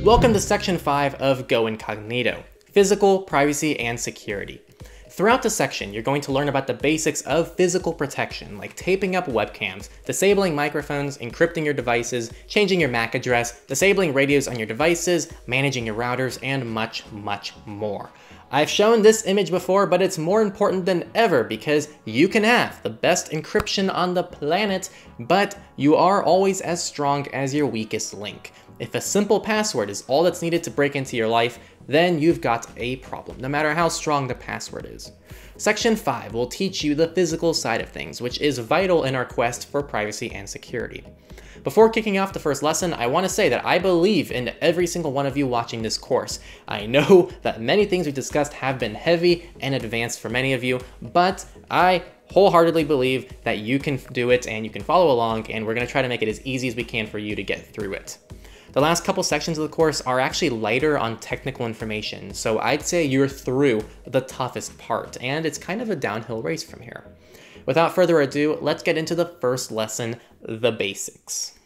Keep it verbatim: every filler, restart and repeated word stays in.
Welcome to section five of Go Incognito, Physical, Privacy, and Security. Throughout the section, you're going to learn about the basics of physical protection, like taping up webcams, disabling microphones, encrypting your devices, changing your M A C address, disabling radios on your devices, managing your routers, and much, much more. I've shown this image before, but it's more important than ever because you can have the best encryption on the planet, but you are always as strong as your weakest link. If a simple password is all that's needed to break into your life, then you've got a problem, no matter how strong the password is. Section five will teach you the physical side of things, which is vital in our quest for privacy and security. Before kicking off the first lesson, I want to say that I believe in every single one of you watching this course. I know that many things we discussed have been heavy and advanced for many of you, but I wholeheartedly believe that you can do it and you can follow along, and we're going to try to make it as easy as we can for you to get through it. The last couple sections of the course are actually lighter on technical information, so I'd say you're through the toughest part, and it's kind of a downhill race from here. Without further ado, let's get into the first lesson, the basics.